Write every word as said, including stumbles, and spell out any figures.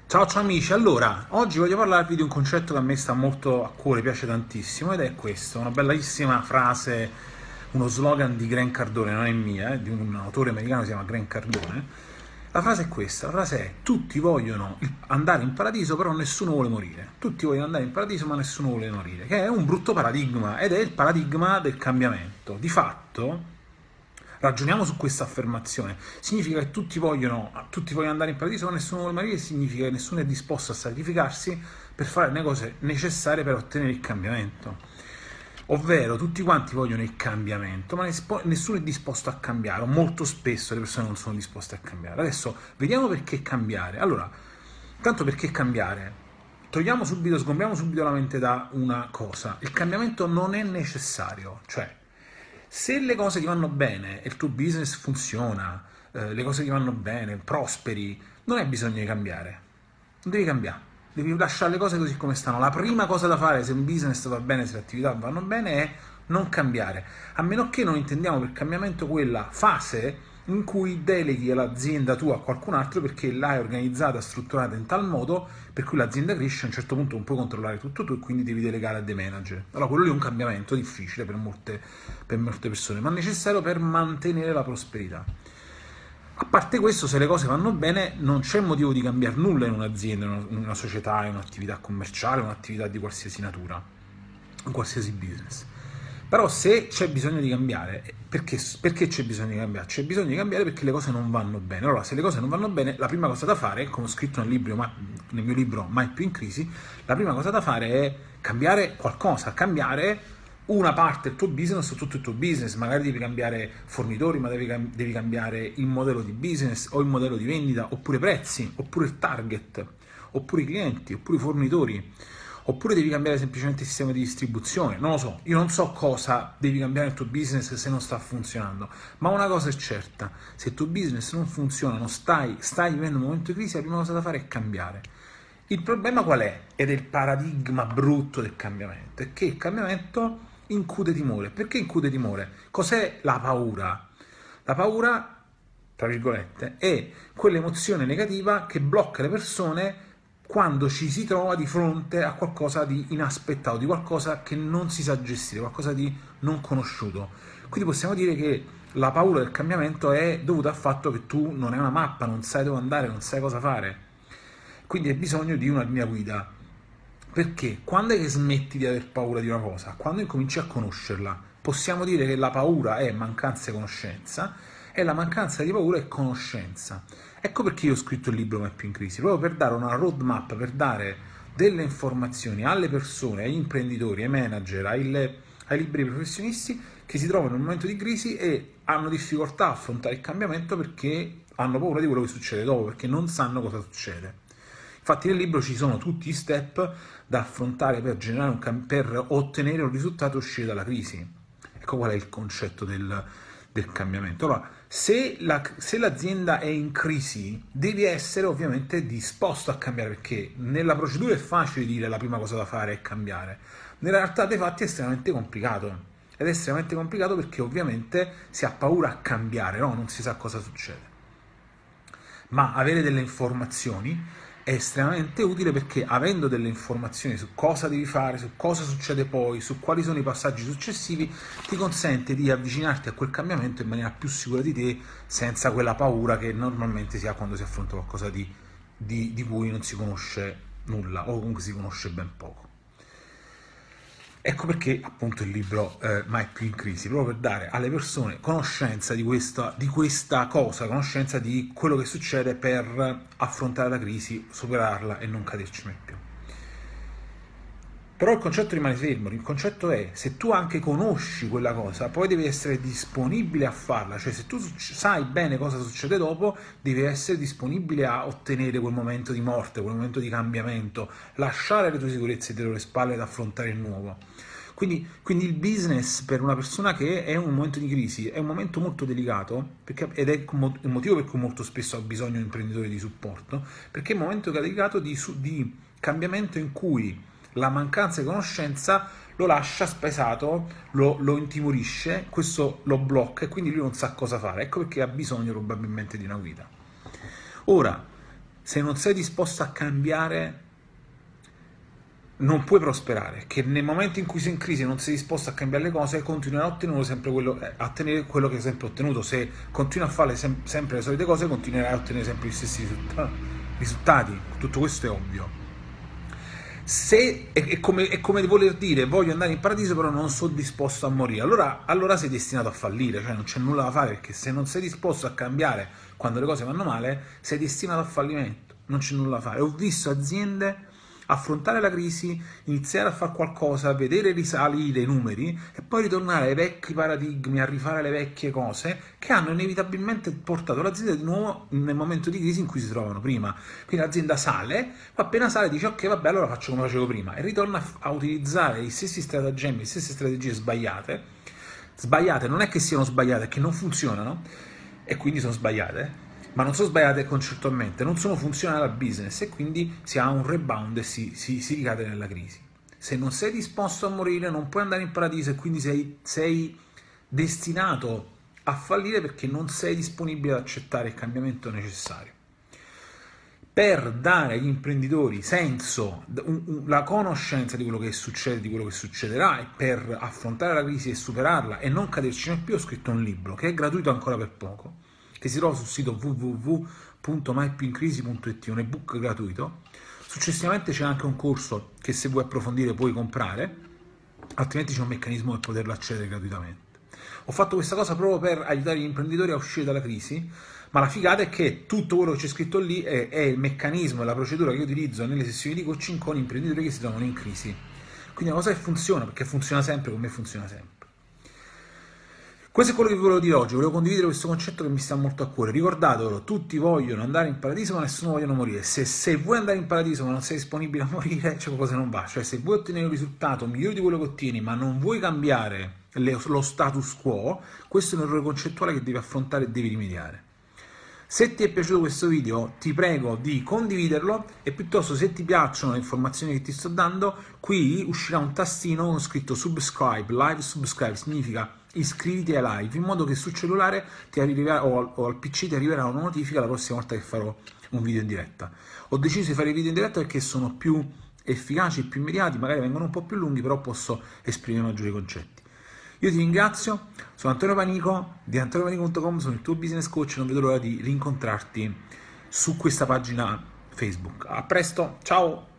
Ciao ciao amici, allora, oggi voglio parlarvi di un concetto che a me sta molto a cuore, piace tantissimo, ed è questo, una bellissima frase, uno slogan di Grant Cardone, non è mia, è di un autore americano che si chiama Grant Cardone. La frase è questa, la frase è: tutti vogliono andare in paradiso, però nessuno vuole morire. Tutti vogliono andare in paradiso, ma nessuno vuole morire, che è un brutto paradigma, ed è il paradigma del cambiamento. Di fatto, ragioniamo su questa affermazione. Significa che tutti vogliono, tutti vogliono andare in paradiso, ma nessuno vuole morire, significa che nessuno è disposto a sacrificarsi per fare le cose necessarie per ottenere il cambiamento. Ovvero, tutti quanti vogliono il cambiamento, ma nessuno è disposto a cambiare, o molto spesso le persone non sono disposte a cambiare. Adesso, vediamo perché cambiare. Allora, tanto perché cambiare? Togliamo subito, sgombriamo subito la mente da una cosa. Il cambiamento non è necessario, cioè se le cose ti vanno bene e il tuo business funziona, eh, le cose ti vanno bene, prosperi, non hai bisogno di cambiare. Non devi cambiare. Devi lasciare le cose così come stanno. La prima cosa da fare se un business va bene, se le attività vanno bene, è non cambiare. A meno che non intendiamo per cambiamento quella fase in cui deleghi l'azienda tua a qualcun altro perché l'hai organizzata, strutturata in tal modo per cui l'azienda cresce, a un certo punto non puoi controllare tutto tu e quindi devi delegare a dei manager. Allora quello lì è un cambiamento difficile per molte, per molte persone, ma necessario per mantenere la prosperità. A parte questo, se le cose vanno bene, non c'è motivo di cambiare nulla in un'azienda, in una società, in un'attività commerciale, un'attività di qualsiasi natura, in qualsiasi business. Però se c'è bisogno di cambiare, perché, perché c'è bisogno di cambiare? C'è bisogno di cambiare perché le cose non vanno bene. Allora, se le cose non vanno bene, la prima cosa da fare, come ho scritto nel, libro, nel mio libro Mai più in crisi, la prima cosa da fare è cambiare qualcosa, cambiare una parte del tuo business o tutto il tuo business. Magari devi cambiare fornitori, ma devi, devi cambiare il modello di business o il modello di vendita, oppure prezzi, oppure il target, oppure i clienti, oppure i fornitori. Oppure devi cambiare semplicemente il sistema di distribuzione, non lo so, io non so cosa devi cambiare nel tuo business se non sta funzionando, ma una cosa è certa: se il tuo business non funziona, non stai, stai vivendo un momento di crisi, la prima cosa da fare è cambiare. Il problema qual è? Ed è il paradigma brutto del cambiamento, è che il cambiamento incute timore. Perché incute timore? Cos'è la paura? La paura, tra virgolette, è quell'emozione negativa che blocca le persone quando ci si trova di fronte a qualcosa di inaspettato, di qualcosa che non si sa gestire, qualcosa di non conosciuto. Quindi possiamo dire che la paura del cambiamento è dovuta al fatto che tu non hai una mappa, non sai dove andare, non sai cosa fare. Quindi hai bisogno di una linea guida. Perché quando è che smetti di aver paura di una cosa? Quando incominci a conoscerla. Possiamo dire che la paura è mancanza di conoscenza e la mancanza di paura è conoscenza. Ecco perché io ho scritto il libro Mai più in crisi, proprio per dare una roadmap, per dare delle informazioni alle persone, agli imprenditori, ai manager, ai, ai liberi professionisti che si trovano in un momento di crisi e hanno difficoltà a affrontare il cambiamento perché hanno paura di quello che succede dopo, perché non sanno cosa succede. Infatti nel libro ci sono tutti gli step da affrontare per, generare un cam- per ottenere un risultato e uscire dalla crisi. Ecco qual è il concetto del, del cambiamento. Allora, se, la, se l'azienda è in crisi, devi essere ovviamente disposto a cambiare, perché nella procedura è facile dire la prima cosa da fare è cambiare. Nella realtà dei fatti è estremamente complicato. Ed è estremamente complicato perché ovviamente si ha paura a cambiare, no? Non si sa cosa succede. Ma avere delle informazioni è estremamente utile, perché avendo delle informazioni su cosa devi fare, su cosa succede poi, su quali sono i passaggi successivi, ti consente di avvicinarti a quel cambiamento in maniera più sicura di te, senza quella paura che normalmente si ha quando si affronta qualcosa di, di, di cui non si conosce nulla o comunque si conosce ben poco. Ecco perché appunto il libro eh, Mai più in crisi, proprio per dare alle persone conoscenza di questa, di questa cosa, conoscenza di quello che succede per affrontare la crisi, superarla e non caderci mai più. Però il concetto rimane fermo, il concetto è: se tu anche conosci quella cosa, poi devi essere disponibile a farla, cioè se tu sai bene cosa succede dopo, devi essere disponibile a ottenere quel momento di morte, quel momento di cambiamento, lasciare le tue sicurezze dietro le spalle ed affrontare il nuovo. Quindi, quindi il business per una persona che è in un momento di crisi è un momento molto delicato, perché, ed è il motivo per cui molto spesso ha bisogno di un imprenditore di supporto, perché è un momento delicato di, di cambiamento in cui la mancanza di conoscenza lo lascia spesato, lo, lo intimorisce, questo lo blocca e quindi lui non sa cosa fare. Ecco perché ha bisogno probabilmente di una guida. Ora, se non sei disposto a cambiare non puoi prosperare, che nel momento in cui sei in crisi e non sei disposto a cambiare le cose, continuerai a ottenere sempre quello, a ottenere quello che hai sempre ottenuto. Se continui a fare sem- sempre le solite cose, continuerai a ottenere sempre gli stessi risulta- risultati. Tutto questo è ovvio. Se è, è, come, è come voler dire voglio andare in paradiso però non sono disposto a morire, allora, allora sei destinato a fallire, cioè non c'è nulla da fare, perché se non sei disposto a cambiare quando le cose vanno male, sei destinato al fallimento, non c'è nulla da fare. Ho visto aziende affrontare la crisi, iniziare a fare qualcosa, vedere risalire i numeri e poi ritornare ai vecchi paradigmi, a rifare le vecchie cose che hanno inevitabilmente portato l'azienda di nuovo nel momento di crisi in cui si trovavano prima. Quindi l'azienda sale, ma appena sale dice ok vabbè allora faccio come facevo prima e ritorna a utilizzare gli stessi stratagemmi, le stesse strategie sbagliate. Sbagliate non è che siano sbagliate, è che non funzionano e quindi sono sbagliate, ma non sono sbagliate concettualmente, non sono funzionali al business e quindi si ha un rebound e si, si, si ricade nella crisi. Se non sei disposto a morire non puoi andare in paradiso e quindi sei, sei destinato a fallire perché non sei disponibile ad accettare il cambiamento necessario. Per dare agli imprenditori senso, un, un, la conoscenza di quello che succede, di quello che succederà e per affrontare la crisi e superarla e non caderci mai più, ho scritto un libro che è gratuito ancora per poco, che si trova sul sito w w w punto mai più in crisi punto i t, un ebook gratuito. Successivamente c'è anche un corso che se vuoi approfondire puoi comprare, altrimenti c'è un meccanismo per poterlo accedere gratuitamente. Ho fatto questa cosa proprio per aiutare gli imprenditori a uscire dalla crisi, ma la figata è che tutto quello che c'è scritto lì è, è il meccanismo e la procedura che io utilizzo nelle sessioni di coaching con imprenditori che si trovano in crisi. Quindi è una cosa che funziona, perché funziona sempre, come funziona sempre. Questo è quello che vi volevo dire oggi, volevo condividere questo concetto che mi sta molto a cuore. Ricordatelo, tutti vogliono andare in paradiso ma nessuno vogliono morire. Se, se vuoi andare in paradiso ma non sei disponibile a morire, c'è qualcosa che non va. Cioè se vuoi ottenere un risultato migliore di quello che ottieni ma non vuoi cambiare le, lo status quo, questo è un errore concettuale che devi affrontare e devi rimediare. Se ti è piaciuto questo video ti prego di condividerlo e piuttosto se ti piacciono le informazioni che ti sto dando, qui uscirà un tastino con scritto subscribe, live subscribe, significa iscriviti ai live, in modo che sul cellulare ti arriverà, o, al, o al P C ti arriverà una notifica la prossima volta che farò un video in diretta. Ho deciso di fare i video in diretta perché sono più efficaci, più immediati, magari vengono un po' più lunghi, però posso esprimere maggiori concetti. Io ti ringrazio, sono Antonio Panico di antonio panico punto com, sono il tuo business coach e non vedo l'ora di rincontrarti su questa pagina Facebook. A presto, ciao!